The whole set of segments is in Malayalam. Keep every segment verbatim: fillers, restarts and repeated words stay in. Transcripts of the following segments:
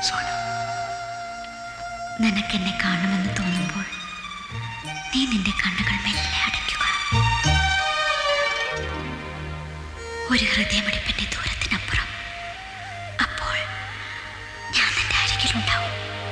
സോനു, നിനക്കെന്നെ കാണുമെന്ന് തോന്നുമ്പോൾ നീ നിന്റെ കണ്ണുകൾ മെല്ലെ അടയ്ക്കുക. ഒരു ഹൃദയമിടിപ്പിന്റെ ദൂരത്തിനപ്പുറം അപ്പോൾ ഞാൻ നിന്റെ അരികിലുണ്ടാവും.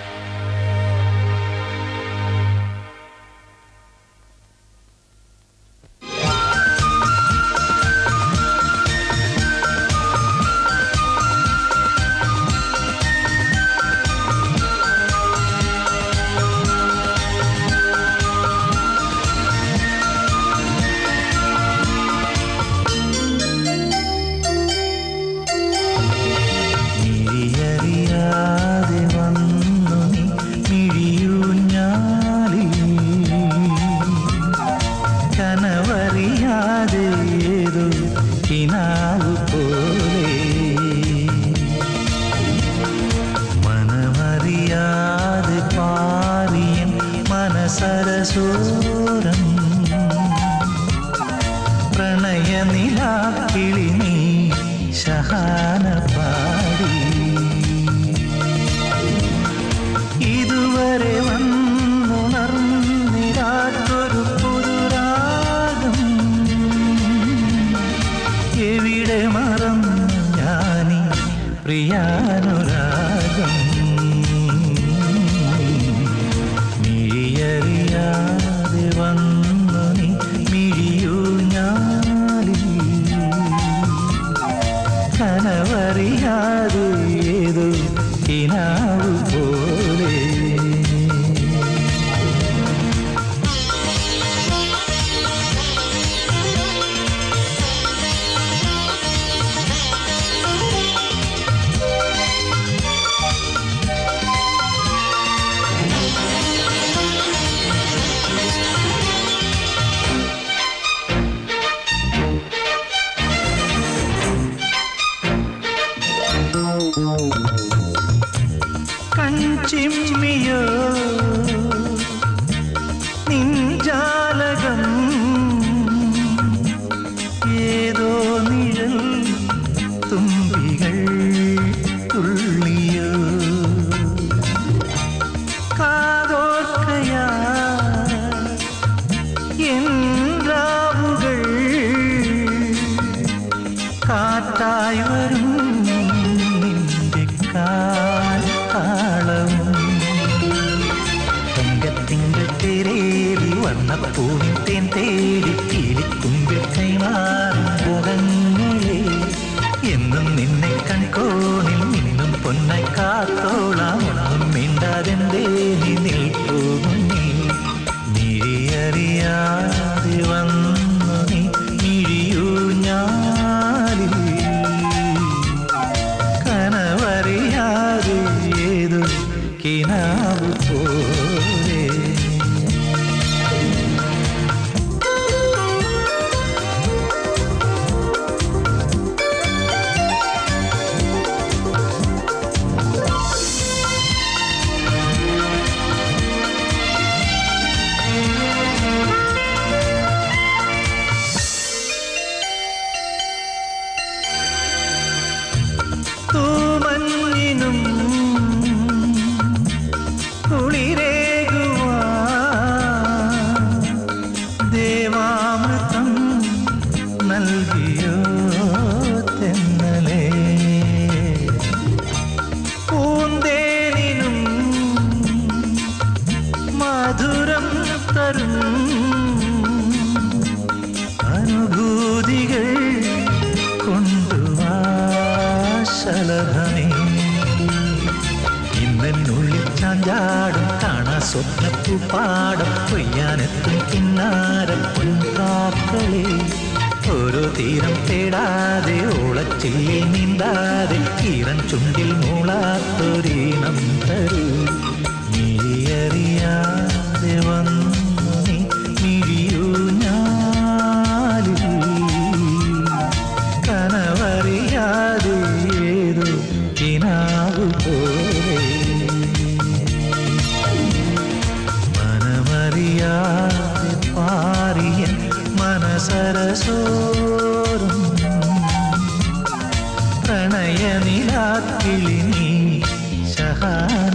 സരസോരം പ്രണയനിലാക്കിളി നീ ശഹാന പാടി ഇതുവരെ വന്നുണർന്നിരാത്തൊരു പുതുരാഗം എവിടെ മറന്നു ഞാനീ പ്രിയാനുരാഗം അറിയാതെ വന്നു നീ മിഴിയൂ ഞാലിൽ കനവറിയാതെ ഏതോ കിനാവ് പോലെ കൺചിമ്മിയോ നിൻജാലകം ഏതോ നിഴൽ തുമ്പികൾ തുള്ളിയോ കാതോർക്കയാ എൻ രാവുകൾ കാറ്റായി വരും തങ്കത്തിങ്കൾ തേരേറി വർണ്ണപ്പൂവിൻ തേൻ തേടി കിളിക്കുമ്പിൽ കൈമാറും മുഖങ്ങളെ എന്നും നിന്നെ കൺകോണിൽ നിന്നും പൊന്നായി കാത്തോളാം ഒന്നും മിണ്ടാതെന്തേ നീ നിൽപ്പൂങ്ങി മിഴിയറിയാതെ വന്നു നീ മിഴിയൂ ഞാലിൽ കനവറിയാതെ ഏതോ കിനാവ് പോലെ തൂമഞ്ഞിനും ദേവാമൃതം നൽകിയോ തെന്നലേ പൂന്തേനിനും മധുരം തരും അനുഭൂതികൾ കൊണ്ടുവാ ശലഭമേ ഇന്നെന്നുള്ളിൽ ചാഞ്ചാടും കാണാ സ്വപ്നപ്പൂ പാടം കൊയ്യാനെത്തും കിന്നാരം പൊൻകാക്കളെ ഓരോ തീരം തേടാതെ ഓളച്ചില്ലിൽ നീന്താതെ ഈറൻ ചുണ്ടിൽ മൂളാത്തൊരീണം തരൂ മിഴിയറിയാതെ വന്നു നീ മിഴിയൂ ഞാലിൽ കനവറിയാതെ ഏതോ കിനാവ് പോലെ മനമറിയാതെ പാറിയൻ മനസരസോരം പ്രണയനിലാക്കിളി നീ ഷഹാന